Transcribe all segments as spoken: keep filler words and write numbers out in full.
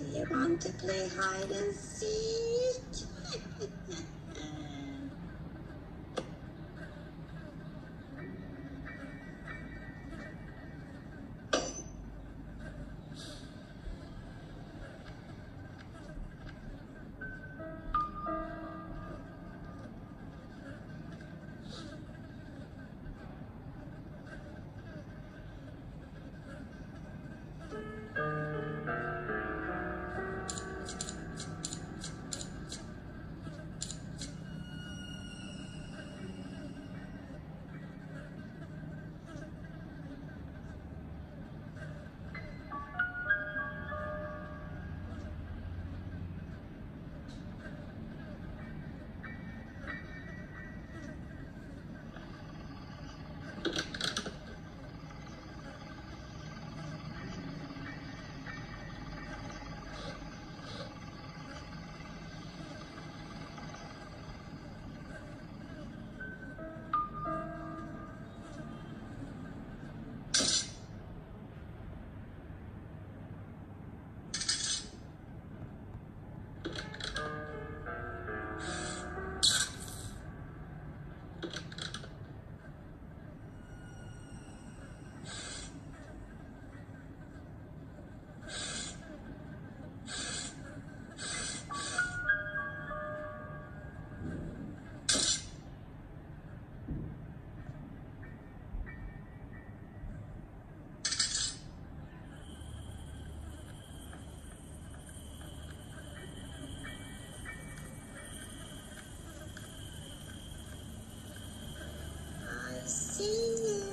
Do you want to play hide and seek? I see you.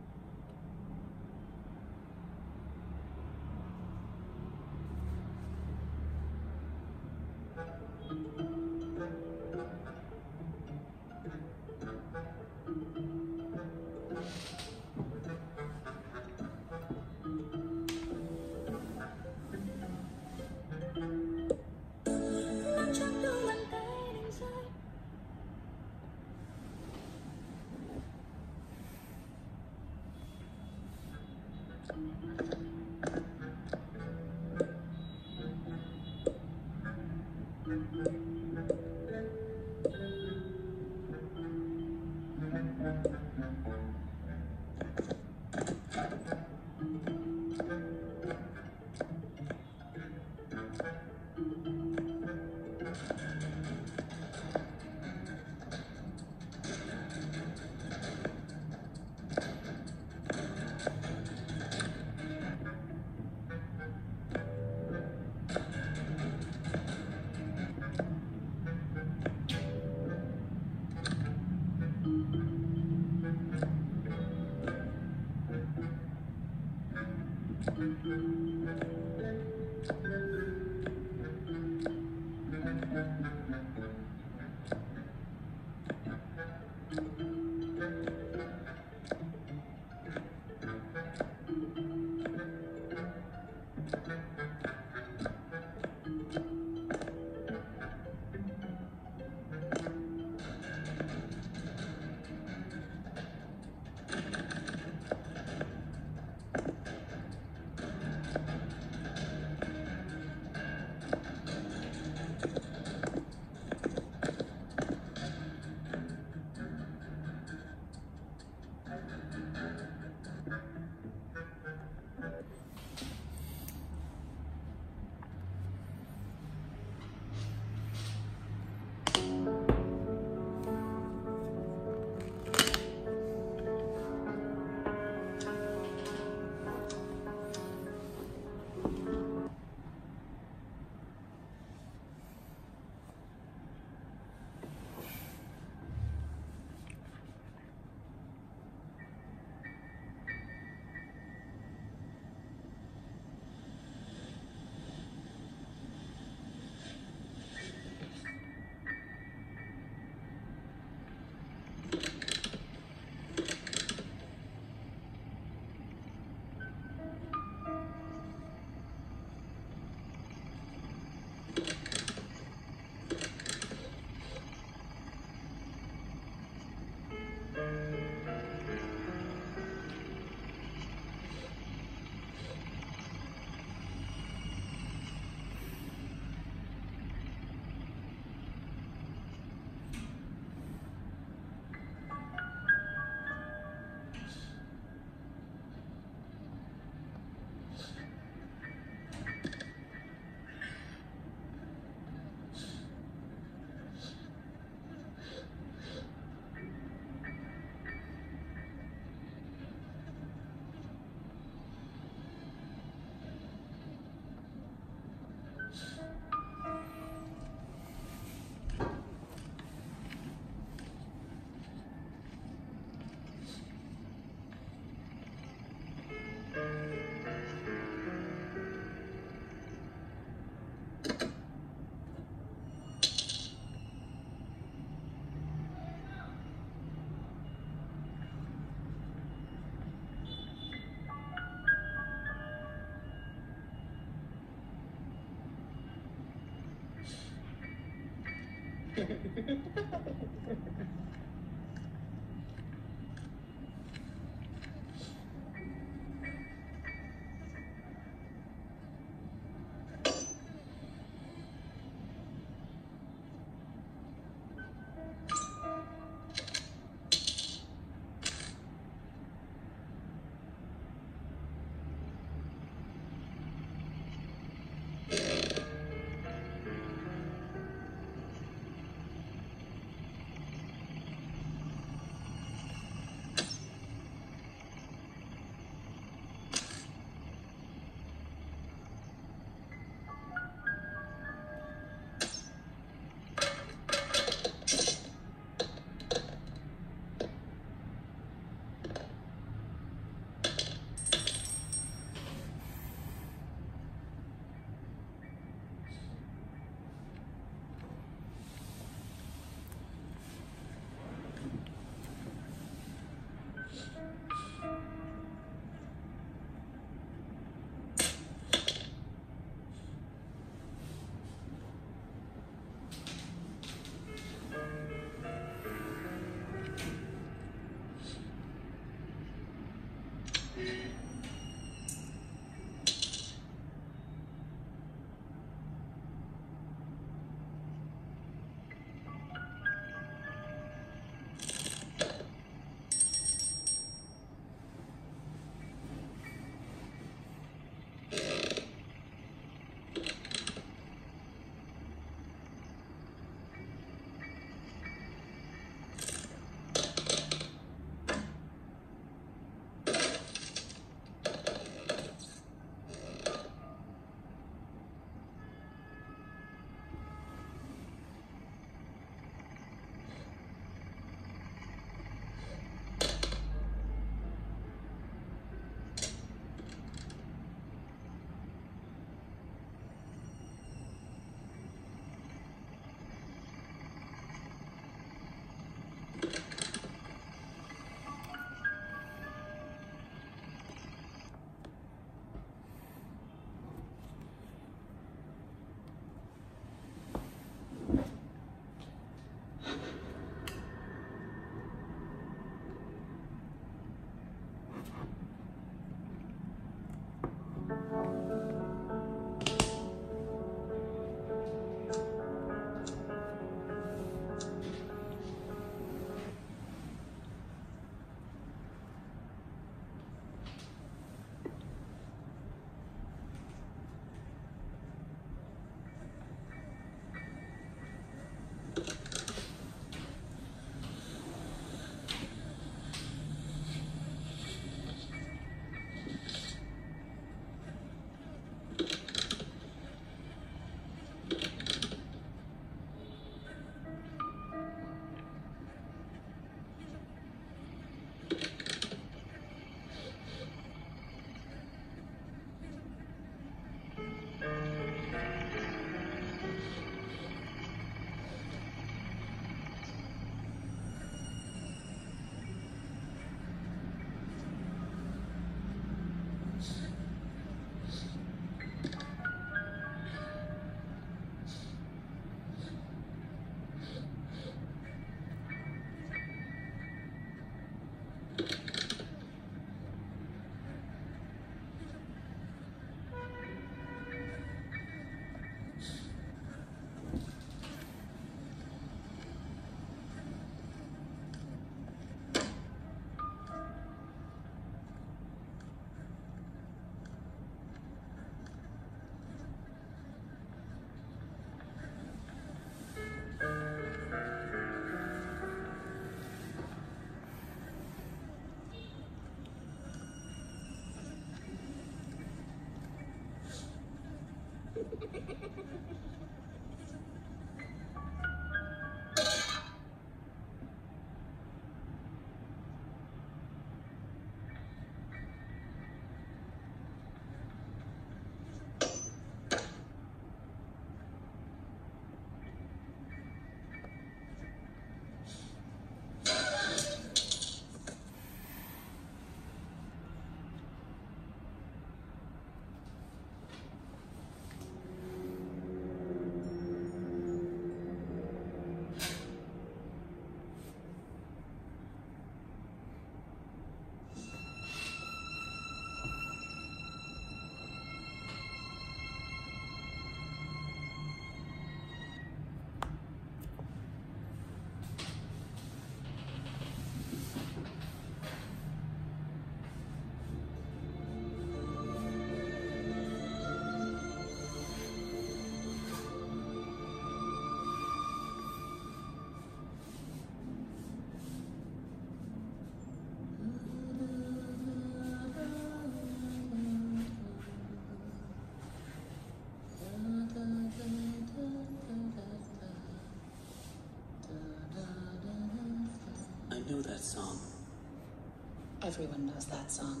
I know that song. Everyone knows that song.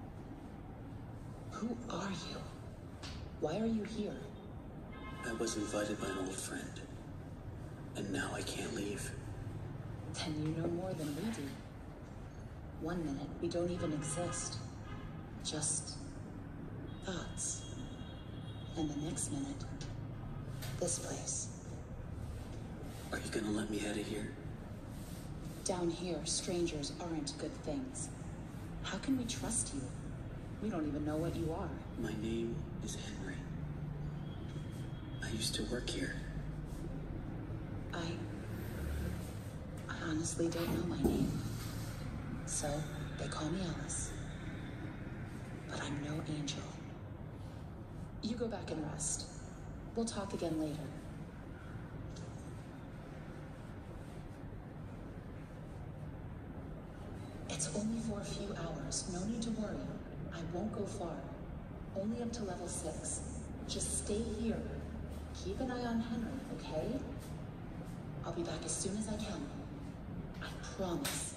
Who are you? Why are you here? I was invited by an old friend, and now I can't leave. Then you know more than we do. One minute, we don't even exist. Just thoughts. And the next minute, this place. Are you gonna let me out of here? Down here, strangers aren't good things. How can we trust you? We don't even know what you are. My name is Henry. I used to work here. I... I honestly don't know my name. So, they call me Alice. But I'm no angel. You go back and rest. We'll talk again later. It's only for a few hours. No need to worry. I won't go far. Only up to level six. Just stay here. Keep an eye on Henry, okay? I'll be back as soon as I can. I promise.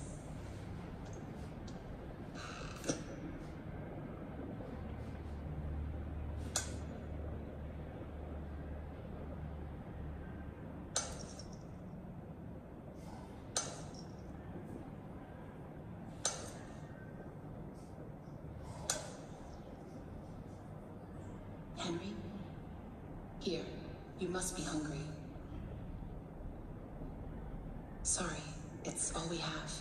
Henry? Here, you must be hungry. Sorry, it's all we have.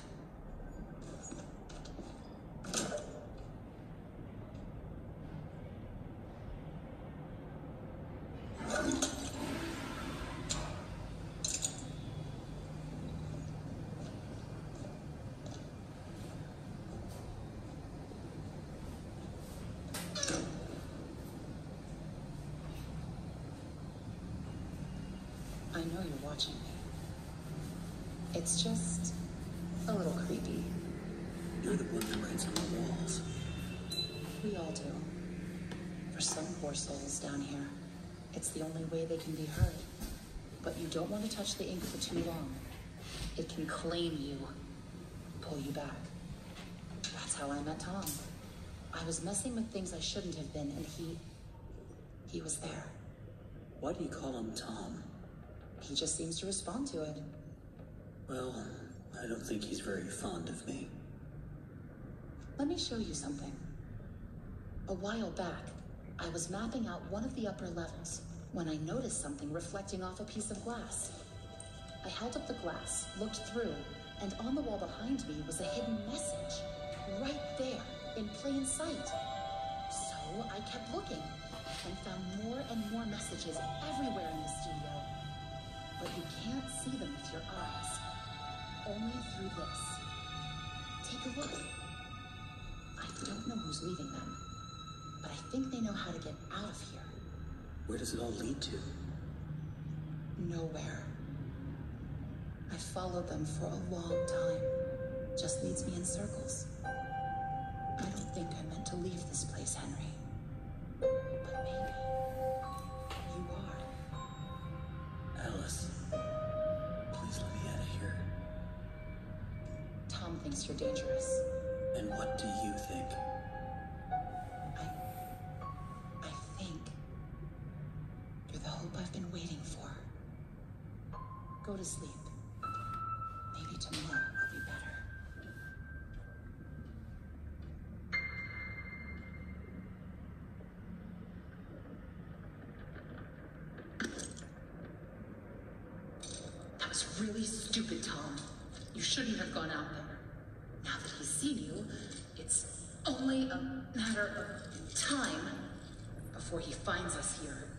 I know you're watching me. It's just a little creepy. You're the one that writes on the walls. We all do. For some poor souls down here, it's the only way they can be heard. But you don't want to touch the ink for too long. It can claim you, pull you back. That's how I met Tom. I was messing with things I shouldn't have been, and he... he was there. Why do you call him Tom? He just seems to respond to it. Well, I don't think he's very fond of me. Let me show you something. A while back, I was mapping out one of the upper levels when I noticed something reflecting off a piece of glass. I held up the glass, looked through, and on the wall behind me was a hidden message. Right there, in plain sight. So I kept looking, and found more and more messages everywhere in the studio. But you can't see them with your eyes. Only through this. Take a look. I don't know who's leaving them, but I think they know how to get out of here. Where does it all lead to? Nowhere. I followed them for a long time. Just leads me in circles. I don't think I meant to leave this place, Henry. But maybe. You you're dangerous. And what do you think? I... I think you're the hope I've been waiting for. Go to sleep. Maybe tomorrow will be better. That was really stupid, Tom. You shouldn't have gone out there. Now that he's seen you, it's only a matter of time before he finds us here.